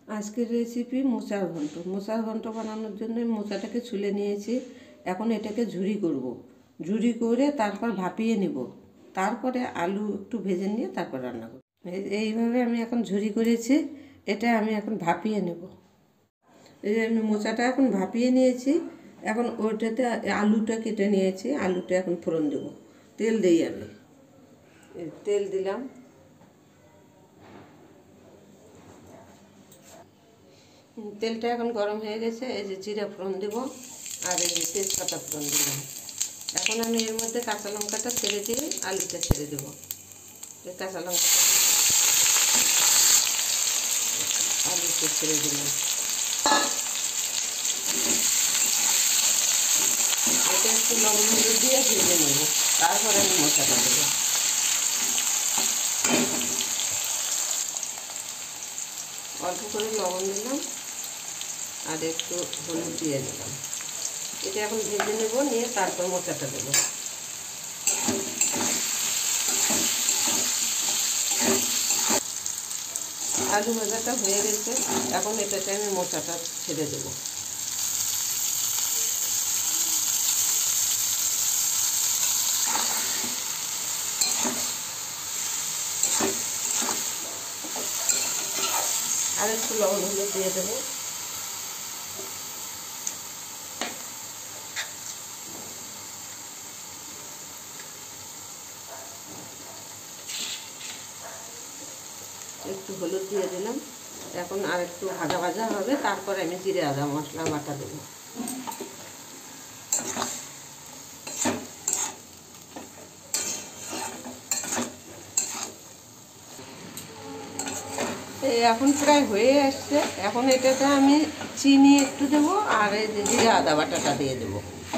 আজকের রেসিপি মোচার ঘন্ট। মোচার ঘন্ট বানানোর জন্য মোচাটাকে ছুলে নিয়েছি। এখন এটাকে ঝুরি করব। ঝুরি করে তারপর ভাপিয়ে নেব। তারপরে আলু একটু ভেজে নিয়ে তারপর রান্না করব। এইভাবে আমি এখন ঝুরি করেছি। এটা আমি এখন ভাপিয়ে নেব। এই যে আমি মোচাটা এখন ভাপিয়ে নিয়েছি। এখন ওইটাতে আলুটা কেটে নিয়েছি। আলুটা এখন ফোড়ন দেব। তেল দিই আমি। তেল দিলাম। তেলটা এখন গরম হয়ে গেছে। এই যে জিরা ফোড়ন দেবো আর এই যে তেজপাতা ফোড়ন দিলাম। এখন আমি এর মধ্যে কাঁচা লঙ্কাটা ছেড়ে দিয়ে আলুটা ছেড়ে দেবো। কাঁচা লঙ্কাটা আলুটা ছেড়ে দিলাম। এটা একটু লবণ হলুদ দিয়ে ভেজে নেব। তারপরে আমি মশলাটা দেবো। অল্প করে লবণ দিলাম আর একটু হলুদ দিয়ে দিলাম। এটা এখন ভেজে নেব, নিয়ে তারপর মোচাটা দেবো। আলু ভাজাটা হয়ে গেছে। এখন এটাতে আমি মোচাটা ছেড়ে দেবো। আর একটু লবণ হলুদ দিয়ে দেবো। একটু হলুদ দিয়ে দিলাম। এখন আর একটু ভাজা ভাজা হবে, তারপরে আমি জিরে আদা মশলা বাটা দেবো। এখন প্রায় হয়ে আসছে। এখন এটাতে আমি চিনি একটু দেবো আর এই যে জিরে আদা বাটাটা দিয়ে দেবো।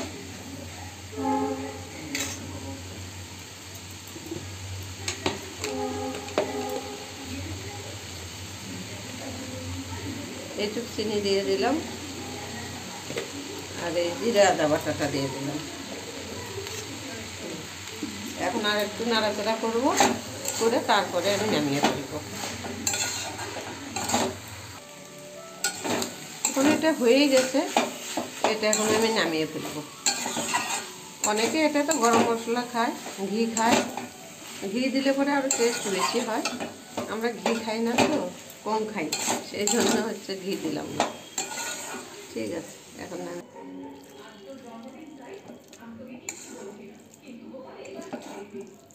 এইটুকু চিনি দিয়ে দিলাম আর এই জিরে আদা বাটাটা দিয়ে দিলাম। এখন আর একটু নাড়াচাড়া করবো, করে তারপরে আমি নামিয়ে ফেলবো। এখন এটা হয়ে গেছে। এটা এখন আমি নামিয়ে ফেলবো। অনেকে এটাতে গরম মশলা খায়, ঘি খায়। ঘি দিলে পরে আরও টেস্ট বেশি হয়। আমরা ঘি খাই না, তো কম খাই, সেই জন্য হচ্ছে ঘি দিলাম না। ঠিক আছে, এখন আমি